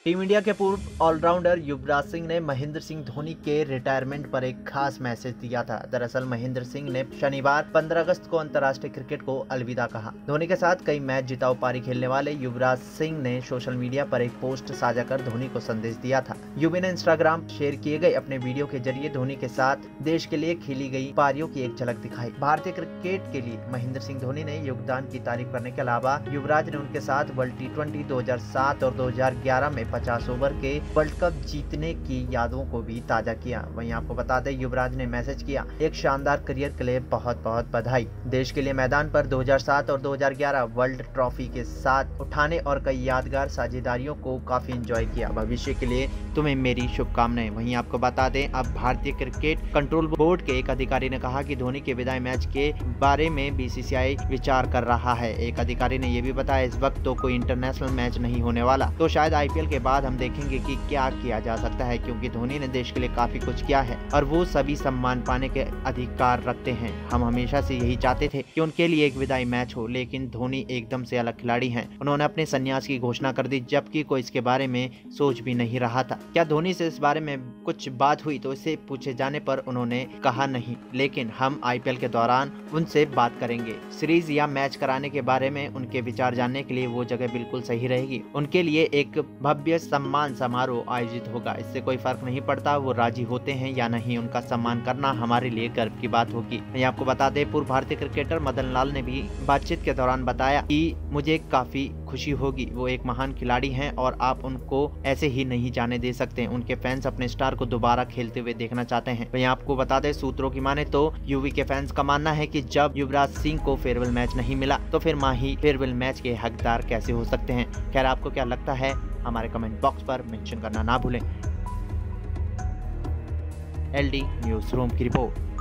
Team India के पूर्व allrounder Yuvraj Singh ने महेंद्र सिंह धोनी के रिटायरमेंट पर एक खास मैसेज दिया था। दरअसल महेंद्र सिंह ने शनिवार 15 अगस्त को अंतर्राष्ट्रीय क्रिकेट को अलविदा कहा। धोनी के साथ कई मैच जिताऊ पारी खेलने वाले युवराज सिंह ने सोशल मीडिया पर एक पोस्ट साझा कर धोनी को संदेश दिया था। युवी ने इंस्टाग्राम शेयर किए गए अपने वीडियो के जरिए धोनी के साथ देश के लिए खेली गई पारियों की एक झलक दिखाई। भारतीय क्रिकेट के लिए महेंद्र सिंह धोनी ने योगदान की तारीफ करने के अलावा युवराज ने उनके साथ वर्ल्ड T20 2007 और 2011 में 50 ओवर के वर्ल्ड कप जीतने की यादों को भी ताजा किया। वहीं आपको बता दें, युवराज ने मैसेज किया, एक शानदार करियर के लिए बहुत बहुत बधाई। देश के लिए मैदान पर 2007 और 2011 वर्ल्ड ट्रॉफी के साथ उठाने और कई यादगार साझेदारियों को काफी एंजॉय किया। भविष्य के लिए तुम्हें मेरी शुभकामनाएं। वहीं आपको बता दें, अब भारतीय क्रिकेट कंट्रोल बोर्ड के एक अधिकारी ने कहा कि धोनी के विदाई मैच के बारे में BCCI विचार कर रहा है। एक अधिकारी ने यह भी बताया, इस वक्त तो कोई इंटरनेशनल मैच नहीं होने वाला, तो शायद IPL के बाद हम देखेंगे कि क्या किया जा सकता है, क्योंकि धोनी ने देश के लिए काफी कुछ किया है और वो सभी सम्मान पाने के अधिकार रखते हैं। हम हमेशा से यही चाहते थे कि उनके लिए एक विदाई मैच हो, लेकिन धोनी एकदम से अलग खिलाड़ी हैं। उन्होंने अपने संन्यास की घोषणा कर दी, जबकि कोई इसके बारे में सोच भी नहीं रहा था। क्या धोनी से इस बारे में कुछ बात हुई, तो इसे पूछे जाने पर उन्होंने कहा नहीं, लेकिन हम IPL के दौरान उनसे बात करेंगे। सीरीज या मैच कराने के बारे में उनके विचार जानने के लिए वो जगह बिल्कुल सही रहेगी। उनके लिए एक भव्य सम्मान समारोह आयोजित होगा। इससे कोई फर्क नहीं पड़ता वो राजी होते हैं या नहीं, उनका सम्मान करना हमारे लिए गर्व की बात होगी। मैं आपको बता दें, पूर्व भारतीय क्रिकेटर मदन लाल ने भी बातचीत के दौरान बताया कि मुझे काफी खुशी होगी, वो एक महान खिलाड़ी हैं और आप उनको ऐसे ही नहीं जाने दे सकते। उनके फैंस अपने स्टार को दोबारा खेलते हुए देखना चाहते हैं। मैं आपको बता दें, सूत्रों की माने तो यूवी के फैंस का मानना है कि जब युवराज सिंह को फेयरवेल मैच नहीं मिला, तो फिर माही फेयरवेल मैच के हकदार कैसे हो सकते हैं। खैर, आपको क्या लगता है हमारे कमेंट बॉक्स पर मेंशन करना ना भूलें। LD न्यूज़ रूम की रिपोर्ट।